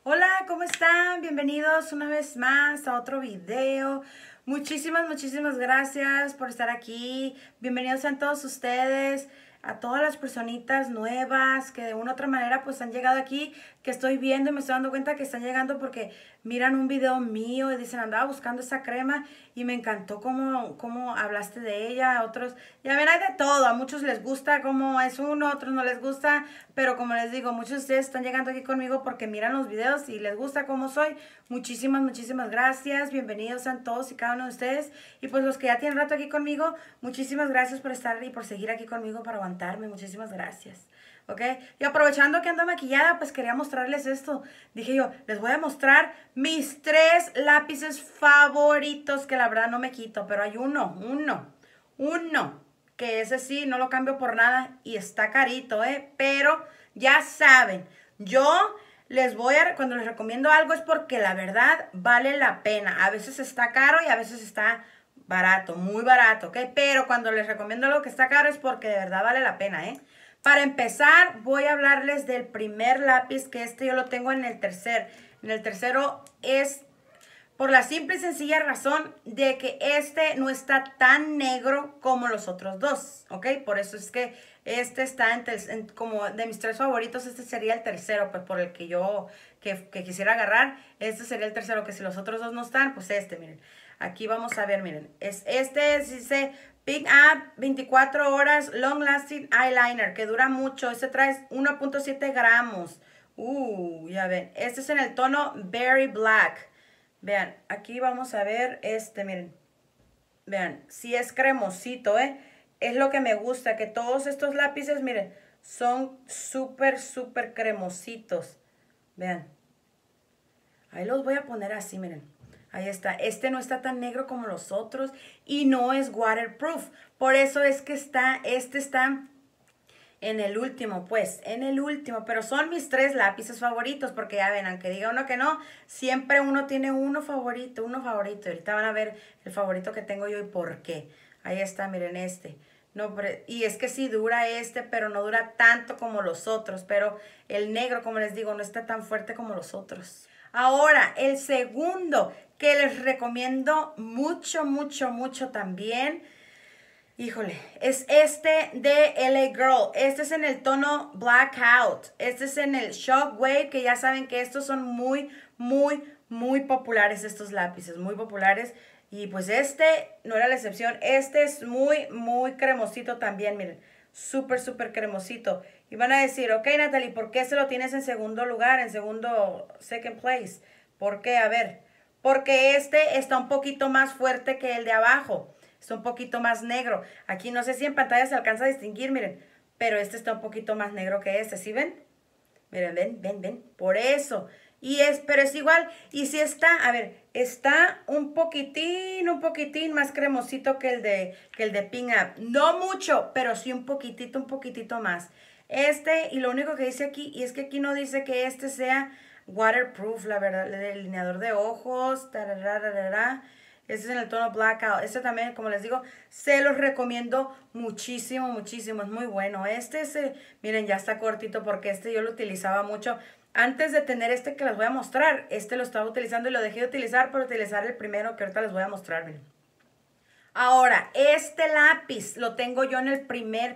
Hola, ¿cómo están? Bienvenidos una vez más a otro video. Muchísimas gracias por estar aquí. Bienvenidos a todos ustedes, a todas las personitas nuevas que de una u otra manera pues han llegado aquí, que estoy viendo y me estoy dando cuenta que están llegando porque miran un video mío y dicen andaba buscando esa crema y me encantó cómo hablaste de ella. A otros, ya ven, hay de todo. A muchos les gusta cómo es uno, a otros no les gusta, pero como les digo, muchos de ustedes están llegando aquí conmigo porque miran los videos y les gusta cómo soy. Muchísimas gracias. Bienvenidos a todos y cada uno de ustedes. Y pues los que ya tienen rato aquí conmigo, muchísimas gracias por estar y por seguir aquí conmigo, para aguantarme. Muchísimas gracias. ¿Ok? Y aprovechando que ando maquillada, pues quería mostrarles esto. Dije yo, les voy a mostrar mis 3 lápices favoritos, que la verdad no me quito, pero hay uno, que ese sí, no lo cambio por nada y está carito, pero ya saben, yo cuando les recomiendo algo es porque la verdad vale la pena. A veces está caro y a veces está barato, muy barato, ¿ok? Pero cuando les recomiendo algo que está caro es porque de verdad vale la pena, ¿eh? Para empezar, voy a hablarles del primer lápiz, que yo lo tengo en el tercer. En el tercero es por la simple y sencilla razón de que este no está tan negro como los otros dos, ¿ok? Por eso es que este está como de mis 3 favoritos. Este sería el tercero, pues por el que yo que quisiera agarrar. Este sería el tercero, que si los otros dos no están, pues miren. Aquí vamos a ver, miren. Dice Big Up 24 horas Long Lasting Eyeliner, que dura mucho. Este trae 1.7 gramos. Ya ven. Este es en el tono Berry Black. Vean, aquí vamos a ver miren. Vean, si es cremosito, Es lo que me gusta, que todos estos lápices, miren, son súper cremositos. Vean. Ahí los voy a poner así, miren. Ahí está. Este no está tan negro como los otros y no es waterproof. Por eso es que este está en el último, pues, en el último. Pero son mis 3 lápices favoritos, porque ya ven, aunque diga uno que no, siempre uno tiene uno favorito. Ahorita van a ver el favorito que tengo yo y por qué. Ahí está, miren No, y es que sí dura pero no dura tanto como los otros. Pero el negro, como les digo, no está tan fuerte como los otros. Ahora, el segundo que les recomiendo mucho también. Híjole, es este de LA Girl. Este es en el tono Blackout. Este es en el Shockwave, que ya saben que estos son muy populares, estos lápices, muy populares. Y pues este no era la excepción. Este es muy cremosito también, miren. Súper cremosito. Y van a decir, ok, Natalie, ¿por qué se lo tienes en segundo lugar, second place? ¿Por qué? A ver, porque este está un poquito más fuerte que el de abajo. Está un poquito más negro. Aquí no sé si en pantalla se alcanza a distinguir, miren. Pero este está un poquito más negro que este, ¿sí ven? Miren, ven. Por eso. Pero es igual. Y si está, a ver, está un poquitín más cremosito que el de Pink Up. No mucho, pero sí un poquitito más. Y lo único que dice aquí, y es que aquí no dice que este sea waterproof, la verdad, el delineador de ojos, este es en el tono Blackout. Este también, como les digo, se los recomiendo muchísimo. Es muy bueno. Miren, ya está cortito porque yo lo utilizaba mucho. Antes de tener que les voy a mostrar, lo estaba utilizando y lo dejé de utilizar por utilizar el primero que ahorita les voy a mostrar. Miren. Ahora, este lápiz lo tengo yo en el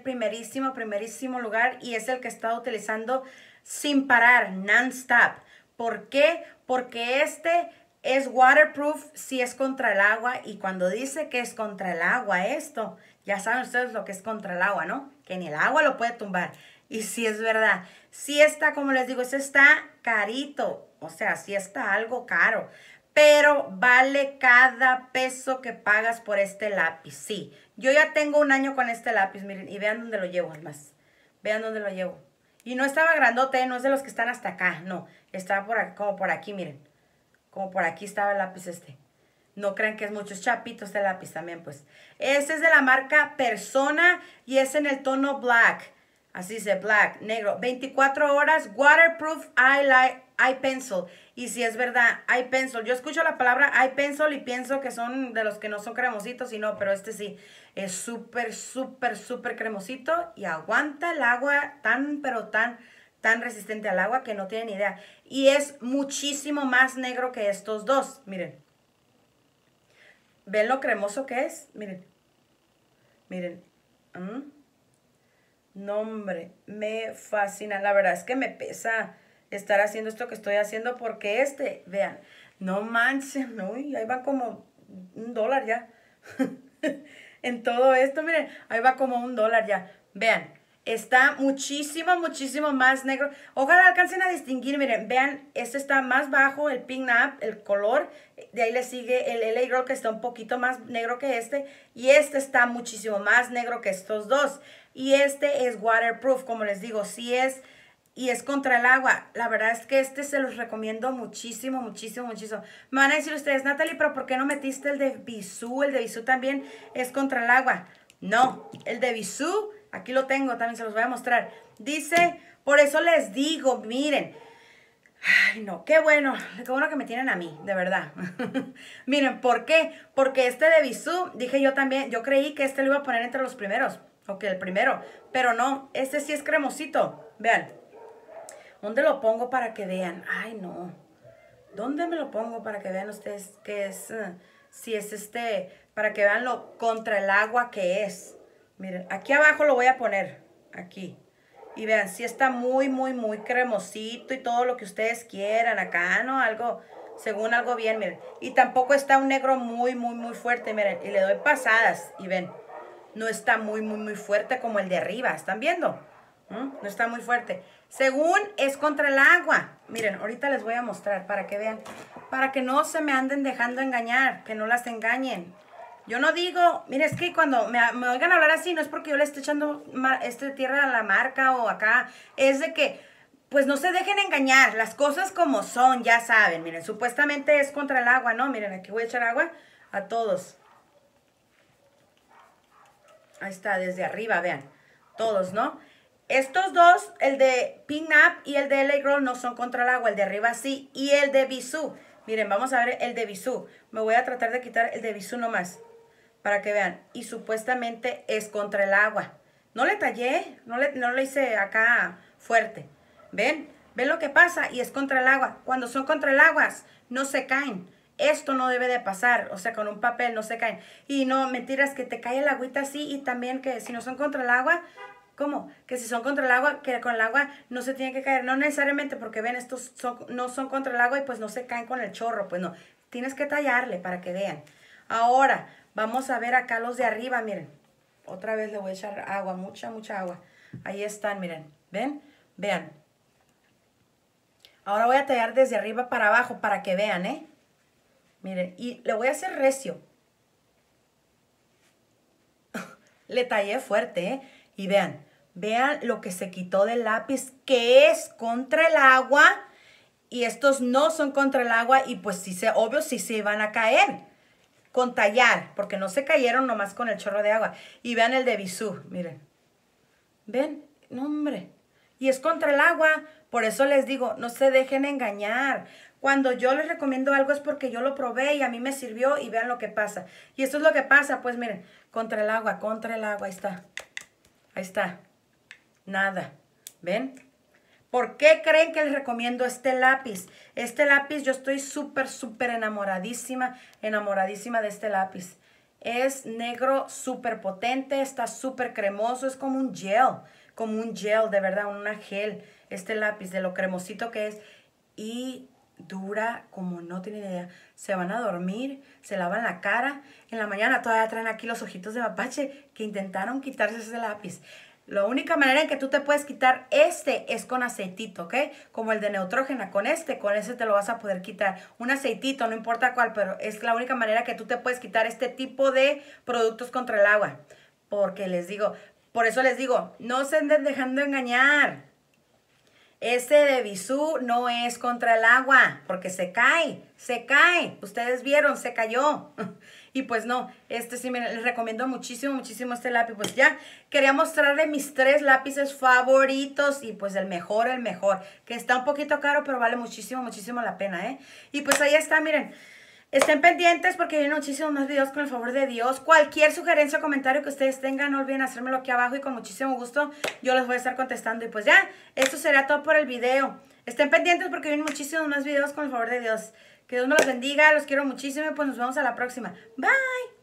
primerísimo lugar y es el que he estado utilizando sin parar, non-stop. ¿Por qué? Porque es waterproof si es contra el agua, y cuando dice que es contra el agua ya saben ustedes lo que es contra el agua, ¿no? Que ni el agua lo puede tumbar. Y sí es verdad, sí está, como les digo, está carito, o sea, sí está algo caro, pero vale cada peso que pagas por este lápiz. Sí, yo ya tengo un año con este lápiz, miren, y vean dónde lo llevo, además. Vean dónde lo llevo. Y no estaba grandote, no es de los que están hasta acá, no. Estaba como por aquí, miren. Como por aquí estaba el lápiz No crean que es mucho, es chapito este lápiz también, pues. Este es de la marca Persona y es en el tono black. Así dice, black, negro. 24 horas, waterproof eye pencil. Y si es verdad, eye pencil. Yo escucho la palabra eye pencil y pienso que son de los que no son cremositos, y no, pero este sí. Es súper cremosito y aguanta el agua tan tan resistente al agua que no tienen idea. Y es muchísimo más negro que estos dos, miren. ¿Ven lo cremoso que es? Miren. Miren. No, hombre, me fascina. La verdad es que me pesa estar haciendo esto que estoy haciendo porque vean, no manches, no, ahí va como $1 ya. En todo esto, miren, ahí va como $1 ya. Vean, está muchísimo, muchísimo más negro. Ojalá alcancen a distinguir, miren, vean, este está más bajo, el Pink Nap, el color. De ahí le sigue el LA Girl, que está un poquito más negro que este. Y este está muchísimo más negro que estos dos. Y este es waterproof, como les digo, sí es, y es contra el agua. La verdad es que este se los recomiendo muchísimo, muchísimo, muchísimo. Me van a decir ustedes, Natalie, pero ¿por qué no metiste el de Bisú? El de Bisú también es contra el agua. No, el de Bisú, aquí lo tengo, también se los voy a mostrar. Dice, por eso les digo, miren. Ay, no, qué bueno que me tienen a mí, de verdad. Miren, ¿por qué? Porque este de Bisú, dije yo también, yo creí que este lo iba a poner entre los primeros. Ok, el primero. Pero no, este sí es cremosito. Vean. ¿Dónde lo pongo para que vean? Ay, no. ¿Dónde me lo pongo para que vean ustedes qué es? Si es para que vean lo contra el agua que es. Miren, aquí abajo lo voy a poner. Aquí. Y vean, si está muy, muy, muy cremosito y todo lo que ustedes quieran acá, ¿no? Algo, según algo bien, miren. Y tampoco está un negro muy, muy, muy fuerte, miren. Y le doy pasadas y ven. No está muy, muy, muy fuerte como el de arriba. ¿Están viendo? No está muy fuerte. Según es contra el agua. Miren, ahorita les voy a mostrar para que vean. Para que no se me anden dejando engañar. Que no las engañen. Yo no digo, mire, es que cuando me oigan hablar así, no es porque yo le esté echando tierra a la marca o acá. Es de que, pues no se dejen engañar. Las cosas como son, ya saben. Miren, supuestamente es contra el agua, ¿no? Miren, aquí voy a echar agua a todos. Ahí está, desde arriba, vean. Todos, ¿no? Estos dos, el de Pink Nap y el de LA Girl, no son contra el agua. El de arriba sí. Y el de Bisú. Miren, vamos a ver el de Bisú. Me voy a tratar de quitar el de Bisú nomás. Para que vean. Y supuestamente es contra el agua. No le tallé. No le hice acá fuerte. ¿Ven? ¿Ven lo que pasa? Y es contra el agua. Cuando son contra el agua, no se caen. Esto no debe de pasar, o sea, con un papel no se caen. Y no, mentiras, que te cae el agüita así y también que si no son contra el agua, ¿cómo? Que si son contra el agua, que con el agua no se tienen que caer. No necesariamente porque ven, estos no son contra el agua y pues no se caen con el chorro, pues no. Tienes que tallarle para que vean. Ahora, vamos a ver acá los de arriba, miren. Otra vez le voy a echar agua, mucha, mucha agua. Ahí están, miren. ¿Ven? Vean. Ahora voy a tallar desde arriba para abajo para que vean, ¿eh? Miren, y le voy a hacer recio. Le tallé fuerte, ¿eh? Y vean, vean lo que se quitó del lápiz, que es contra el agua. Y estos no son contra el agua y pues sí, obvio sí se van a caer. Con tallar, porque no se cayeron nomás con el chorro de agua. Y vean el de Bisú, miren. ¿Ven? No, hombre. Y es contra el agua. Por eso les digo, no se dejen engañar. Cuando yo les recomiendo algo es porque yo lo probé y a mí me sirvió y vean lo que pasa. Y esto es lo que pasa, pues miren, contra el agua, ahí está. Ahí está. Nada. ¿Ven? ¿Por qué creen que les recomiendo este lápiz? Este lápiz yo estoy súper, súper enamoradísima de este lápiz. Es negro súper potente, está súper cremoso, es como un gel, de verdad, una gel. Este lápiz de lo cremosito que es y dura como no tienen idea. Se van a dormir, se lavan la cara. En la mañana todavía traen aquí los ojitos de mapache que intentaron quitarse ese lápiz. La única manera en que tú te puedes quitar es con aceitito, ¿ok? Como el de Neutrógena, con ese te lo vas a poder quitar. Un aceitito, no importa cuál, pero es la única manera que tú te puedes quitar este tipo de productos contra el agua. Porque por eso les digo, no se anden dejando engañar. Ese de Bisú no es contra el agua, porque se cae. Ustedes vieron, se cayó. Y pues no, sí, miren, les recomiendo muchísimo, muchísimo este lápiz. Pues ya quería mostrarle mis 3 lápices favoritos y pues el mejor, que está un poquito caro, pero vale muchísimo, muchísimo la pena, ¿eh? Y pues ahí está, miren. Estén pendientes porque vienen muchísimos más videos con el favor de Dios. Cualquier sugerencia o comentario que ustedes tengan, no olviden hacérmelo aquí abajo y con muchísimo gusto yo les voy a estar contestando. Y pues ya, esto será todo por el video. Estén pendientes porque vienen muchísimos más videos con el favor de Dios. Que Dios me los bendiga, los quiero muchísimo y pues nos vemos a la próxima. Bye.